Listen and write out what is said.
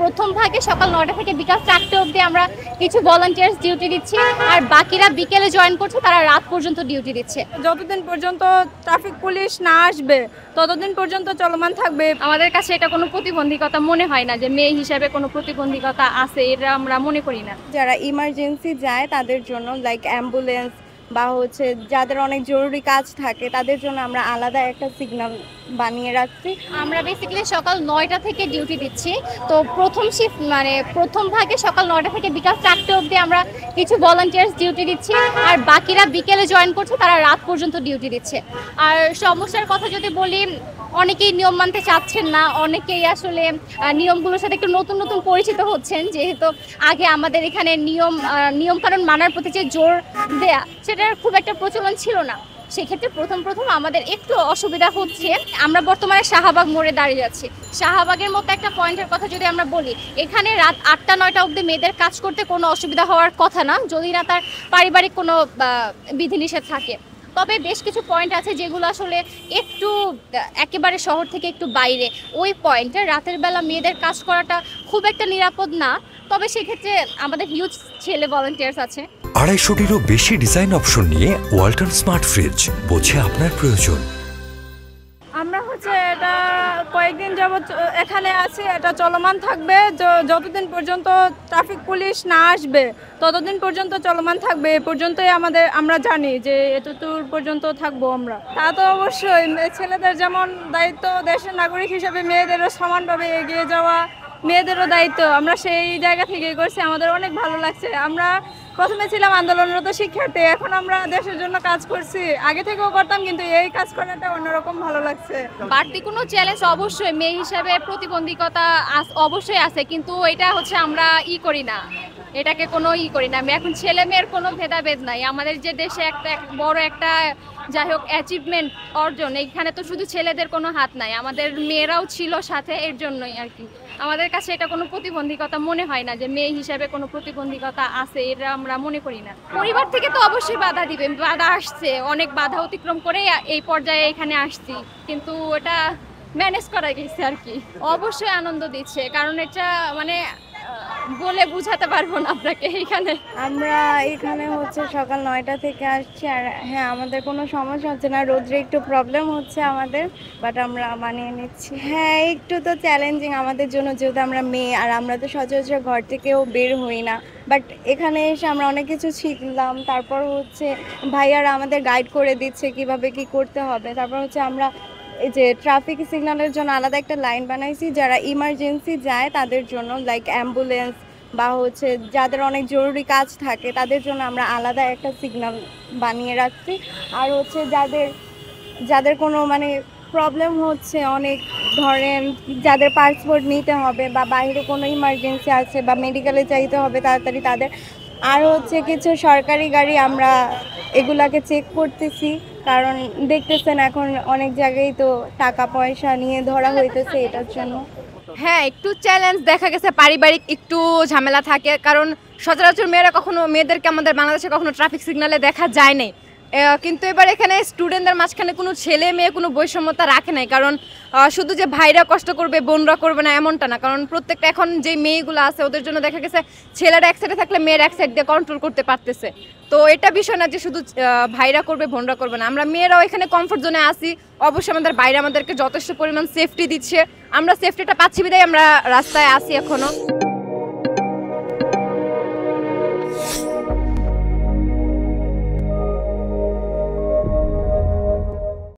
প্রথম ভাগে সকাল ৯টা থেকে বিকাল ৪টে অবধি আমরা কিছু ভলান্টিয়ার্স ডিউটি দিচ্ছি, আর বাকিরা বিকেলে জয়েন করছে, তারা রাত পর্যন্ত ডিউটি দিচ্ছে। যতদিন পর্যন্ত ট্রাফিক পুলিশ না আসবে ততদিন পর্যন্ত চলমান থাকবে। আমাদের কাছে এটা কোনো প্রতিবন্ধকতা মনে হয় না, যে মেয়ে হিসাবে কোনো প্রতিবন্ধকতা আছে, এটা আমরা মনে করি না। যারা ইমার্জেন্সি যায় তাদের জন্য লাইক অ্যাম্বুলেন্স বা যাদের অনেক জরুরি কাজ থাকে তাদের জন্য আমরা আলাদা একটা সিগন্যাল বানিয়ে রাখছি। আমরা বেসিক্যালি সকাল ৯টা থেকে ডিউটি দিচ্ছি, তো প্রথম শিফট প্রথম ভাগে সকাল ৯টা থেকে বিকাল ৪টে অবধি আমরা কিছু ভলান্টিয়ার্স ডিউটি দিচ্ছি, আর বাকিরা বিকেলে জয়েন করছে, তারা রাত পর্যন্ত ডিউটি দিচ্ছে। আর সমস্যার কথা যদি বলি, অনেকেই নিয়ম মানতে চাচ্ছেন না, অনেকেই আসলে নিয়মগুলোর সাথে একটু নতুন নতুন পরিচিত হচ্ছেন, যেহেতু আগে আমাদের এখানে নিয়মকানুন মানার প্রতি যে জোর দেয়া সেটার খুব একটা প্রচলন ছিল না। সেক্ষেত্রে প্রথম আমাদের একটু অসুবিধা হচ্ছে। আমরা বর্তমানে শাহবাগ মোড়ে দাঁড়িয়ে যাচ্ছি। শাহবাগের মতো একটা পয়েন্টের কথা যদি আমরা বলি, এখানে রাত ৮টা-৯টা অবধি মেয়েদের কাজ করতে কোনো অসুবিধা হওয়ার কথা না, যদি না তার পারিবারিক কোনো বিধিনিষেধ থাকে। তবে বেশ কিছু পয়েন্ট আছে যেগুলো আসলে একটু একেবারে শহর থেকে একটু বাইরে, ওই পয়েন্টে রাতের বেলা মেয়েদের কাজ করাটা খুব একটা নিরাপদ না। তবে সেক্ষেত্রে আমাদের হিউজ ছেলে ভলান্টিয়ার্স আছে। ২৫০টিরও বেশি ডিজাইন অপশন নিয়ে ওয়ালটন স্মার্ট ফ্রিজ, বোঝে আপনার প্রয়োজন। আমরা এটা কয়েকদিন যাবত এখানে আছি, এটা চলমান থাকবে যতদিন পর্যন্ত ট্রাফিক পুলিশ না আসবে ততদিন পর্যন্ত চলমান থাকবে। এ পর্যন্তই আমরা জানি যে এতদূর পর্যন্ত থাকবো আমরা। তা তো অবশ্যই ছেলেদের যেমন দায়িত্ব, দেশের নাগরিক হিসেবে মেয়েদেরও সমানভাবে এগিয়ে যাওয়া মেয়েদেরও দায়িত্ব। আমরা সেই জায়গা থেকে করছি, আমাদের অনেক ভালো লাগছে। আমরা প্রথমে ছিলাম আন্দোলনরত শিক্ষার্থী, এখন আমরা দেশের জন্য কাজ করছি। আগে থেকেও করতাম, কিন্তু এই কাজ করাটা অন্যরকম ভালো লাগছে। বাড়তি কোনো চ্যালেঞ্জ অবশ্যই মেয়ে হিসাবে প্রতিবন্ধকতা অবশ্যই আছে, কিন্তু এটা আমরা করি না, এটাকে কোনো করি না। আমি এখন ছেলে মেয়ের কোনো ভেদাভেদ নাই। আমাদের যে দেশে একটা বড় একটা যাই হোক অ্যাচিভমেন্ট অর্জন, এইখানে তো শুধু ছেলেদের কোনো হাত নাই, আমাদের মেয়েরাও ছিল সাথে, এর জন্যই আর কি। আমাদের কাছে এটা কোনো প্রতিবন্ধকতা মনে হয় না, যে মেয়ে হিসাবে কোনো প্রতিবন্ধকতা আছে, এটা আমরা মনে করি না। পরিবার থেকে তো অবশ্যই বাধা দিবে, বাধা আসছে, অনেক বাধা অতিক্রম করে এই পর্যায়ে এখানে আসছি, কিন্তু এটা ম্যানেজ করা গেছে আর কি। অবশ্যই আনন্দ দিচ্ছে, কারণ এটা বলে বুঝাতে পারবো না আপনাকে। আমরা এখানে সকাল ৯টা থেকে আসছি, আর হ্যাঁ আমাদের কোনো সমস্যা হচ্ছে না। রোদ্রে একটু প্রবলেম হচ্ছে আমাদের, বাট আমরা মানিয়ে নিচ্ছি। হ্যাঁ একটু তো চ্যালেঞ্জিং আমাদের জন্য, যেহেতু আমরা মেয়ে, আর আমরা তো সচরাচর ঘর থেকেও বের হই না। বাট এখানে এসে আমরা অনেক কিছু শিখলাম। তারপর ভাইয়ারা আমাদের গাইড করে দিচ্ছে কিভাবে কি করতে হবে। তারপর আমরা এই যে ট্রাফিক সিগন্যালের জন্য আলাদা একটা লাইন বানাইছি, যারা ইমার্জেন্সি যায় তাদের জন্য লাইক অ্যাম্বুলেন্স বা যাদের অনেক জরুরি কাজ থাকে তাদের জন্য আমরা আলাদা একটা সিগন্যাল বানিয়ে রাখছি। আর যাদের কোনো প্রবলেম হচ্ছে, অনেক ধরেন যাদের পাসপোর্ট নিতে হবে বা বাইরে কোনো ইমার্জেন্সি আছে বা মেডিকেলে যাইতে হবে তাড়াতাড়ি, তাদের আর কিছু সরকারি গাড়ি আমরা এগুলাকে চেক করতেছি, কারণ দেখতেছেন এখন অনেক জায়গায় তো টাকা পয়সা নিয়ে ধরা হইতেছে এটার জন্য। হ্যাঁ একটু চ্যালেঞ্জ দেখা গেছে, পারিবারিক একটু ঝামেলা থাকে, কারণ সচরাচর মেয়েদেরকে আমাদের বাংলাদেশে কখনো ট্রাফিক সিগন্যালে দেখা যায় নাই। কিন্তু এবার এখানে স্টুডেন্টদের মাঝখানে কোনো ছেলে মেয়ে কোনো বৈষম্যতা রাখে নাই, কারণ শুধু যে ভাইরা কষ্ট করবে বোনরা করবে না এমনটা না, কারণ প্রত্যেকটা এখন যে মেয়েগুলো আছে ওদের জন্য দেখা গেছে ছেলেরা এক সাইডে থাকলে মেয়েরা এক সাইড দিয়ে কন্ট্রোল করতে পারতেছে। তো এটা বিষয় না যে শুধু ভাইরা করবে বোনরা করবে না, আমরা মেয়েরাও এখানে কমফোর্ট জোনে আসি। অবশ্যই আমাদের বাইরে আমাদেরকে যথেষ্ট পরিমাণ সেফটি দিচ্ছে, আমরা সেফটিটা পাচ্ছি বিধায় আমরা রাস্তায় আসি এখনো।